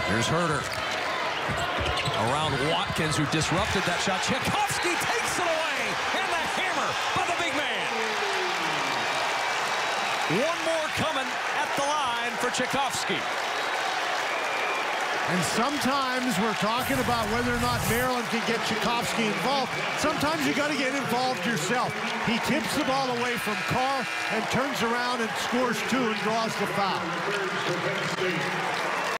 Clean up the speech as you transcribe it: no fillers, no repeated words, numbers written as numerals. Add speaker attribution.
Speaker 1: Here's Herter. Around Watkins, who disrupted that shot. Tchaikovsky takes it away. And the hammer by the big man. One more coming at the line for Tchaikovsky.
Speaker 2: And sometimes we're talking about whether or not Maryland can get Tchaikovsky involved. Sometimes you got to get involved yourself. He tips the ball away from Carr and turns around and scores 2 and draws the foul.